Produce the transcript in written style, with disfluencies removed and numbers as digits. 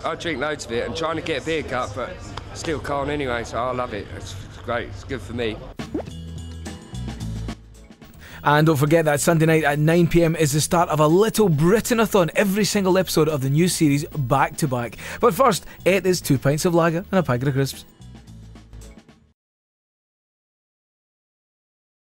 I drink loads of it and trying to get a beer cup, but still can't anyway, so I love it. It's great, it's good for me. And don't forget that Sunday night at 9 PM is the start of a Little Britain-a-thon, every single episode of the new series back to back. But first, it is 2 pints of lager and a packet of crisps.